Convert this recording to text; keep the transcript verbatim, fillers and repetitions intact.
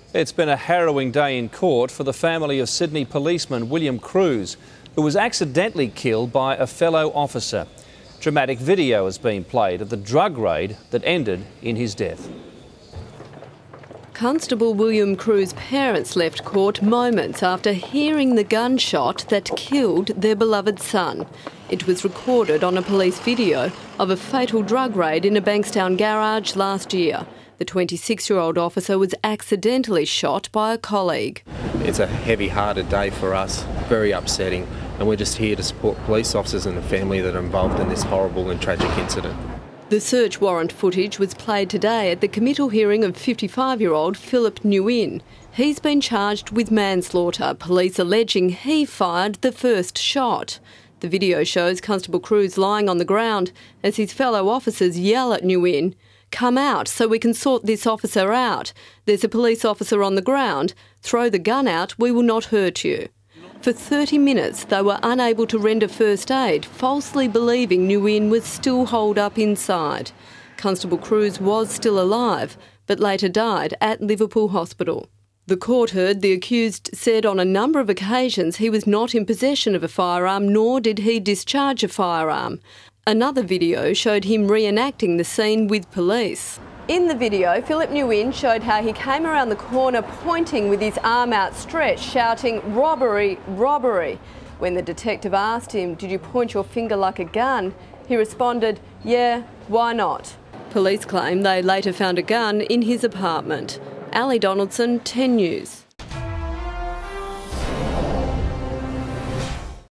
It's been a harrowing day in court for the family of Sydney policeman William Cruz, who was accidentally killed by a fellow officer. Dramatic video has been played of the drug raid that ended in his death. Constable William Cruz's parents left court moments after hearing the gunshot that killed their beloved son. It was recorded on a police video of a fatal drug raid in a Bankstown garage last year. The twenty-six-year-old officer was accidentally shot by a colleague. It's a heavy-hearted day for us, very upsetting, and we're just here to support police officers and the family that are involved in this horrible and tragic incident. The search warrant footage was played today at the committal hearing of fifty-five-year-old Philip Nguyen. He's been charged with manslaughter, police alleging he fired the first shot. The video shows Constable Cruz lying on the ground as his fellow officers yell at Nguyen, "Come out so we can sort this officer out. There's a police officer on the ground. Throw the gun out, we will not hurt you." For thirty minutes, they were unable to render first aid, falsely believing Nguyen was still holed up inside. Constable Cruz was still alive, but later died at Liverpool Hospital. The court heard the accused said on a number of occasions he was not in possession of a firearm, nor did he discharge a firearm. Another video showed him reenacting the scene with police. In the video, Philip Nguyen showed how he came around the corner pointing with his arm outstretched, shouting, "Robbery, robbery." When the detective asked him, "Did you point your finger like a gun?" he responded, "Yeah, why not?" Police claim they later found a gun in his apartment. Ali Donaldson, ten News.